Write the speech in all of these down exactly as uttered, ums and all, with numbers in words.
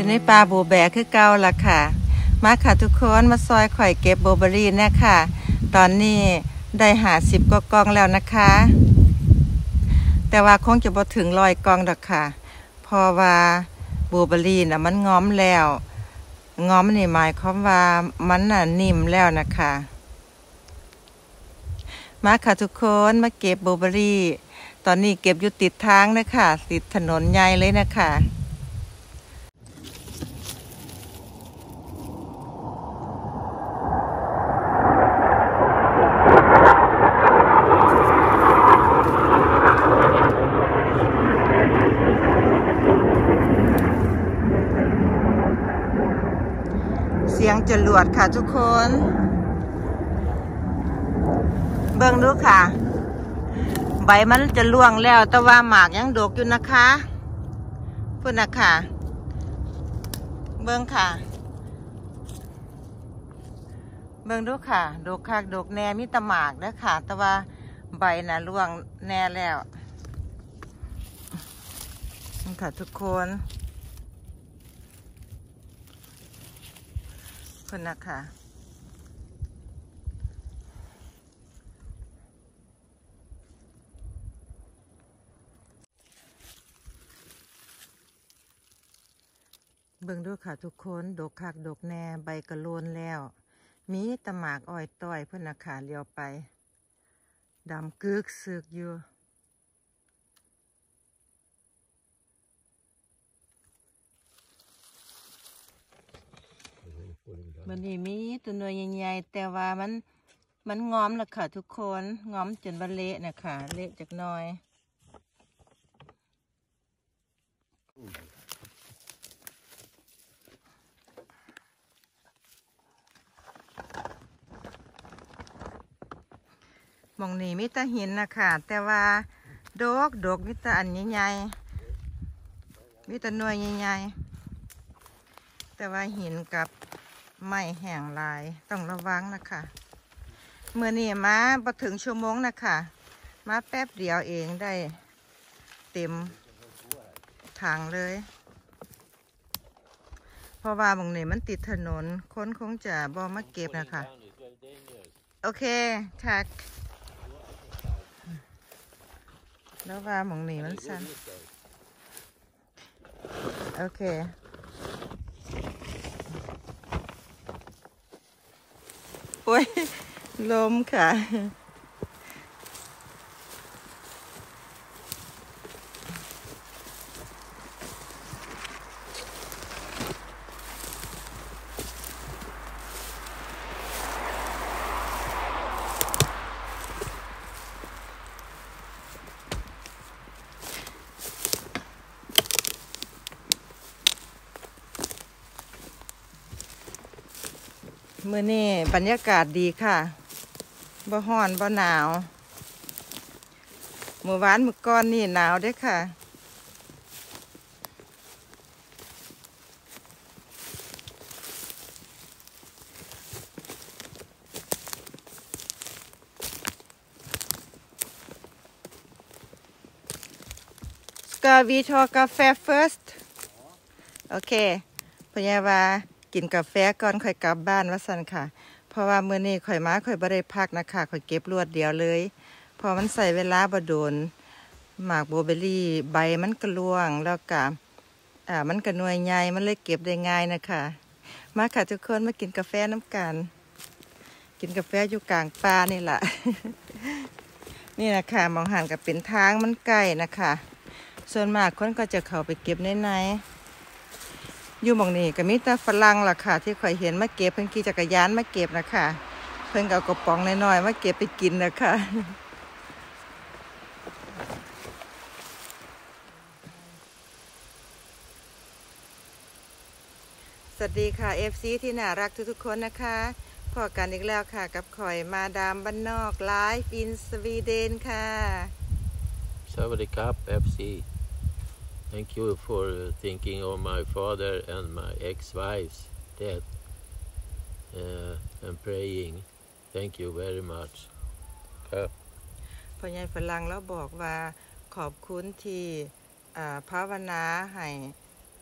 อยู่ในป่าโบแบกคือเก่าล่ะค่ะมาค่ะทุกคนมาซอยข่อยเก็บโบเบอรี่เนี่ยค่ะตอนนี้ได้หาสิบกกองแล้วนะคะแต่ว่าคงจะบ่ถึงร้อยกองดอกค่ะเพราะว่าโบเบอรี่น่ะมันง้อมแล้วง้อมนี่หมายความว่ามันน่ะนิ่มแล้วนะคะมาค่ะทุกคนมาเก็บโบเบอรี่ตอนนี้เก็บอยู่ติดทางนะคะติดถนนใหญ่เลยนะคะเสียงจรวดค่ะทุกคนเบิ่งดูค่ะใบมันจะร่วงแล้วแต่ว่าหมากยังดกอยู่นะคะพุ่นนะคะเบิ่งค่ะเบิ่งดูค่ะดกคักดกแน่มีแต่หมากเด้อค่ะแต่ว่าใบน่ะร่วงแน่แล้วนี่ค่ะทุกคนพุ่นนะคะเบิ่งดูค่ะทุกคนดกคักดกแน่ใบกระโลนแล้วมีตะหมากอ้อยต้อยเพื่อนนะคะเลี้ยวไปดำกึกซึกอยู่วันนี้มีตัวหน่วยใหญ่ๆแต่ว่ามันมันงอมแล้วค่ะทุกคนงอมจนว่าเละนะคะเละจากน้อยมองนี่มีแต่หินนะคะแต่ว่าดกดกมีแต่อันใหญ่ๆมีแต่หน่วยใหญ่ๆแต่ว่าหินกับไม้แห้งลายต้องระวังนะคะเมื่อนี่มาพอถึงชั่วโมงนะคะมาแป๊บเดียวเองได้เต็มถังเลยเพราะว่าบางนี่มันติดถนนคนคงจะบ่มาเก็บนะคะโอเคค่ะแล้วว่าบางนี่มันสั้นโอเคโอ้ยลมค่ะมื้อนี้บรรยากาศดีค่ะบ่ร้อนบ่หนาวเมื่อวานเมื่อก่อนนี่หนาวเด้อค่ะSka vi ta kaffe först? โอเคพยาบากินกาแฟก่อนค่อยกลับบ้านว่าสั่นค่ะเพราะว่ามื้อนี้ข่อยมาข่อยบ่ได้พักนะคะข่อยเก็บรวดเดียวเลยพอมันใส่เวลาบ่โดนหมากโบเบอรี่ใบมันกระล่วงแล้วก็อ่ามันก็หน่วยใหญ่มันเลยเก็บได้ง่ายนะคะมาค่ะทุกคนมากินกาแฟน้ำกันกินกาแฟอยู่กลางป่านี่แหละ นี่นะคะมองหันกับเป็นทางมันใกล้นะคะส่วนมากคนก็จะเข้าไปเก็บในในอยู่หม่องนี้ก็มีแต่ฝรั่งล่ะค่ะที่ข่อยเห็นมาเก็บเพิ่นขี่จักรยานมาเก็บนะคะเพิ่นก็เอากระป๋องน้อยๆมาเก็บไปกินนะคะสวัสดีค่ะ เอฟ ซี ที่น่ารักทุกๆคนนะคะพบกันอีกแล้วค่ะกับข่อยมาดามบ้านนอกไลฟ์อินสวีเดนค่ะสวัสดีครับ เอฟ ซี Thank you for thinking of my father and my ex-wife's death uh, and praying. Thank you very much. ครับพ่อใหญ่ฝรั่งแล้วบอกว่าขอบคุณที่ภาวนาให้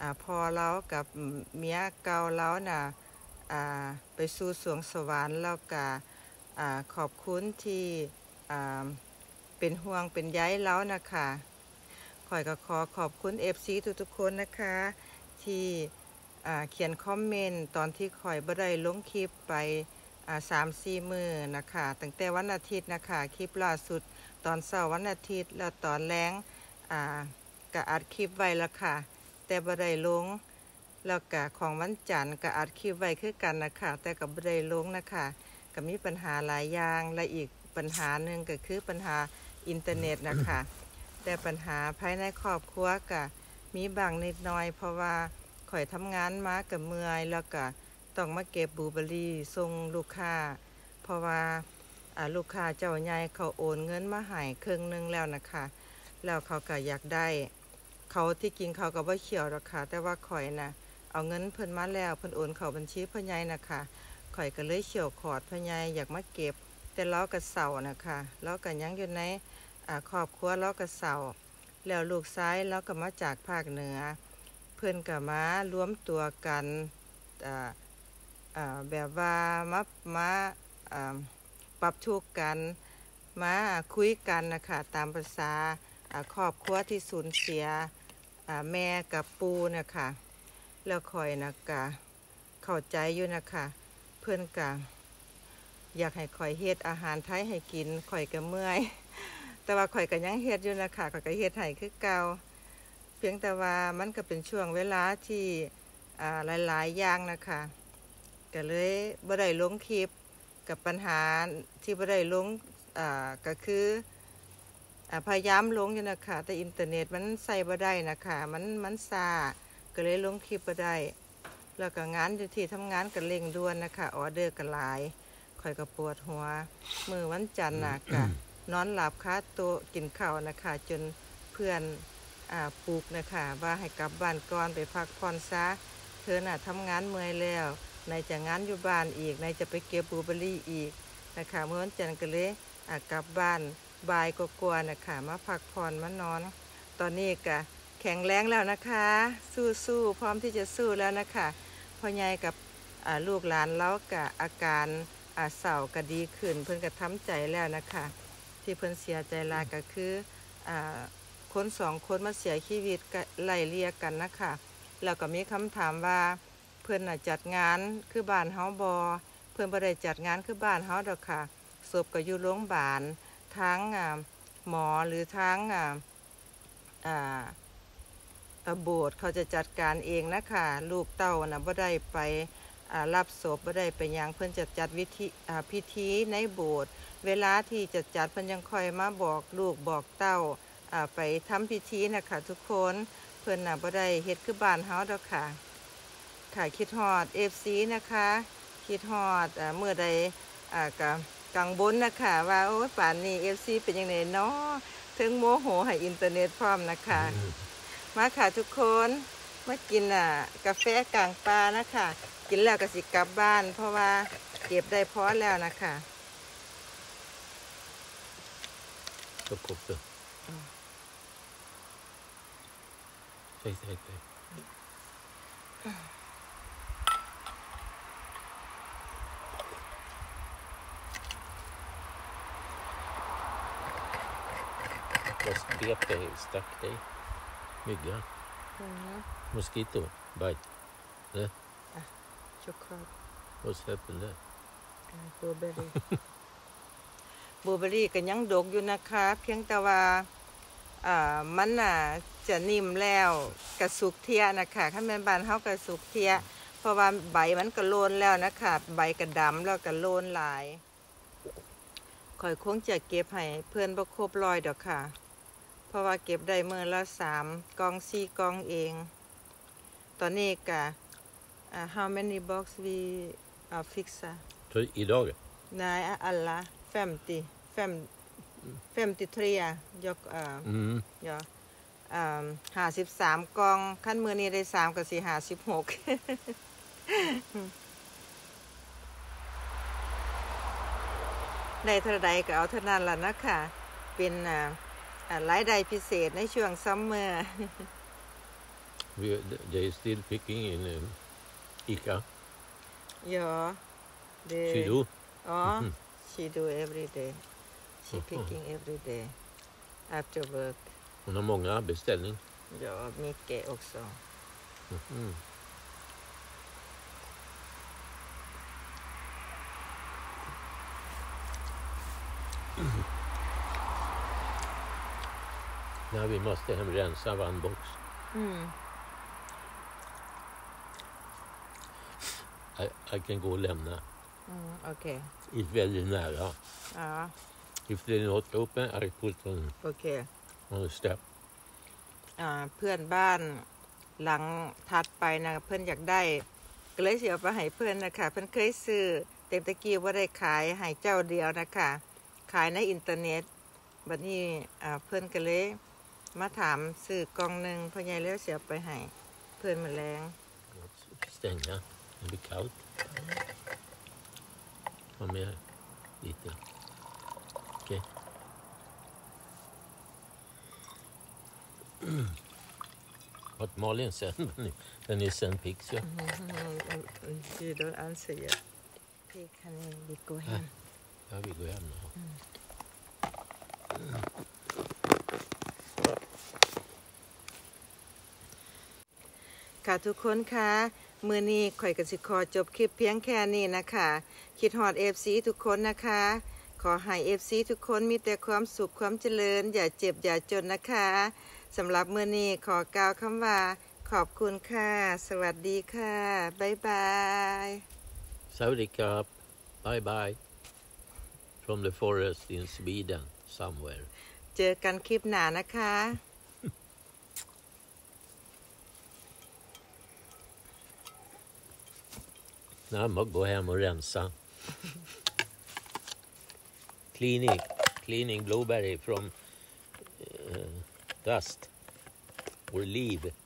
อ่าพอเรากับเมียเก่าเราน่ะอ่าไปสู่สวงสวรรค์แล้วก็อ่าขอบคุณที่อ่าเป็นห่วงเป็นใยเรานะคะข่อยก็ขอขอบคุณ เอฟ ซี ทุกๆคนนะคะที่อ่าเขียนคอมเมนต์ตอนที่ข่อยบ่ได้ลงคลิปไปอ่า สามสี่ มื้อนะคะตั้งแต่วันอาทิตย์นะคะคลิปล่าสุดตอนเช้าวันอาทิตย์แล้วตอนแลงอ่าก็อัดคลิปไว้แล้วค่ะแต่บ่ได้ลงแล้วก็ของวันจันทร์ก็อัดคลิปไว้คือกันนะคะแต่ก็บ่ได้ลงนะคะก็มีปัญหาหลายอย่างและอีกปัญหาหนึ่งก็คือปัญหาอินเทอร์เน็ตนะคะแต่ปัญหาภายในครอบครัวก็มีบางนิดหน่อยเพราะว่าข่อยทำงานมาก็เมื่อยแล้วก็ต้องมาเก็บบลูเบอร์รี่ส่งลูกค้าเพราะว่าอ่าลูกค้าเจ้าใหญ่เขาโอนเงินมาให้ครึ่งนึงแล้วนะคะแล้วเขาก็อยากได้เขาที่กินเขาก็บ่เขียวหรอกค่ะแต่ว่าข่อยน่ะเอาเงินเพิ่นมาแล้วเพิ่นโอนเข้าบัญชีพ่อใหญ่นะคะข่อยก็เลยเขียวขอดพ่อใหญ่อยากมาเก็บแต่เราก็เศร้านะคะเราก็ยังอยู่ในอ่าครอบครัวเราก็เศร้าแล้วลูกชายเราก็มาจากภาคเหนือเพิ่นก็มารวมตัวกันอ่าอ่าแบบว่ามามาอ่าปรับทุกข์กันมาคุยกันนะคะตามภาษาอ่าครอบครัวที่สูญเสียอ่าแม่กับปู่นะคะแล้วข่อยนะกะเข้าใจอยู่นะคะเพิ่นกะอยากให้ข่อยเฮ็ดอาหารไทยให้กินข่อยก็เมื่อยแต่ว่าข่อยก็ยังเฮ็ดอยู่นะคะข่อยก็เฮ็ดให้คือเก่าเพียงแต่ว่ามันก็เป็นช่วงเวลาที่อ่าหลายๆอย่างนะคะก็เลยบ่ได้ลงคลิปกับปัญหาที่บ่ได้ลงอ่าก็คืออ่าพยายามลงอยู่นะคะแต่อินเทอร์เน็ตมันใส่บ่ได้นะคะมันมันช้าก็เลยลงคลิปบ่ได้แล้วก็งานอยู่ที่ทำงานก็เร่งด่วนนะคะออเดอร์ก็หลายข่อยก็ปวดหัวมื้อวันจันทร์น่ะก็นอนหลับคาโต๊ะกินข้าวนะคะจนเพื่อนอ่าปลุกนะคะว่าให้กลับบ้านก่อนไปพักผ่อนซะเธอน่ะทำงานเมื่อยแล้วในจะงานอยู่บ้านอีกในจะไปเก็บบลูเบอร์รี่อีกนะคะเมื่อวันจันทร์ก็เลยอ่ากลับบ้านบ่ายก็กลัวนะคะมาพักผ่อนมานอนตอนนี้ก็แข็งแรงแล้วนะคะสู้ๆพร้อมที่จะสู้แล้วนะคะพ่อใหญ่กับอ่าลูกหลานเราก็อาการอ่าเศร้าก็ดีขึ้นเพิ่นก็ทำใจแล้วนะคะที่เพิ่นเสียใจหลายก็คืออ่าคนสองคนมาเสียชีวิตก็ไล่เลี่ยกันนะคะแล้วก็มีคำถามว่าเพิ่นน่ะจัดงานคือบ้านเฮาบ่เพิ่นบ่ได้จัดงานคือบ้านเฮาดอกค่ะศพก็อยู่โรงพยาบาลทั้งอ่าหมอหรือทั้งอ่าอ่าโบสถ์เขาจะจัดการเองนะคะลูกเต้าน่ะบ่ได้ไปอ่ารับศพบ่ได้ไปหยังเพิ่นจะจัดวิธีอ่าพิธีในโบสถ์เวลาที่จะจัดเพิ่นยังค่อยมาบอกลูกบอกเต้าอ่าไปทำพิธีนะคะทุกคนเพิ่นน่ะบ่ได้เฮ็ดคือบ้านเฮาดอกค่ะค่ะคิดฮอด เอฟ ซี นะคะคิดฮอดอ่าเมื่อใดอ่าก็กังวลนะคะว่าโอ้ยป่านนี้ เอฟ ซี เป็นจังไดเนาะถึงโมโหให้อินเทอร์เน็ตพร้อมนะคะมาค่ะทุกคนมากินอ่ะกาแฟกลางป่านะคะกินแล้วก็สิกลับบ้านเพราะว่าเก็บได้พอแล้วนะคะ Så kokte. Säg, säg, säg. Vad skrek dig? Stack dig? Mygga? Mm. Mosquito? Bite? Ne? Ah, chocolate. What's happened there? บลูเบอร์รี่ บลูเบอร์รี่ก็ยังดกอยู่นะคะเพียงแต่ว่าอ่ามันน่ะจะนิ่มแล้วกระสุกเทียนะคะถ้าแม่บ้านเฮากระสุกเทียเพราะว่าใบมันก็โลนแล้วนะคะใบกระดำแล้วก็โลนหลายข่อยคงจะเก็บให้เพื่อนบ่ครบร้อยดอกค่ะเพราะว่าเก็บได้มื้อละสามกล่องสี่กล่องเองตอนนี้ก็ uh, how many box we uh, fix Så idag? Nej alla femtio fem femtiotre jag uh, Mm. ja um, ห้าสิบสามกล่องขั้นมือนี้ได้สามก็สิห้าสิบหก ได้เท่าใดก็เอาเท่านั้นล่ะนะคะเป็นอ่ารายได้พิเศษในช่วงซัมเมอร์ We, they still picking in um, Ica. Ja, det... She do? Ja, Mhm. she do every day. She Mhm. picking every day after work. Hon har många beställningar. Ja, mycket också. Mm. Ja, vi måste hem rensa vannbox. Mm. I, I can gå och lämna. Mm, okej. It's very nära. Ja, If they're not open, I put on, โอเค on the step. อ่าเพื่อนบ้านหลังถัดไปนะเพื่อนอยากได้ก็เลยเสียไปให้เพื่อนนะคะเพื่อนเคยซื้อเต็มตะกี้ว่าได้ขายให้เจ้าเดียวนะคะขายในอินเทอร์เน็ตบัดนี้อ่าเพื่อนก็เลยมาถามซื้อกล่องหนึ่งพ่อใหญ่แล้วเสียไปให้เพื่อนมาแรง Stänga. Det blir kallt. Ha med lite. Okej. What Malin sen, when you send pics, ja. You don't answer yet. Okay, can we go hem? Ja, vi går hem nu. ค่ะทุกคนคะมื้อนี้ข่อยก็สิขอจบคลิปเพียงแค่นี้นะคะคิดฮอด เอฟ ซี ทุกคนนะคะขอให้ เอฟ ซี ทุกคนมีแต่ความสุขความเจริญอย่าเจ็บอย่าจนนะคะสำหรับมื้อนี้ขอกล่าวคำว่าขอบคุณค่ะสวัสดีค่ะบ๊ายบาย Sawadikap. Bye bye. From the forest in Sweden, somewhere. เจอกันคลิปหน้านะคะ Nej, man går hem och rensa. Cleaning, cleaning blueberry from uh, dust or leaf.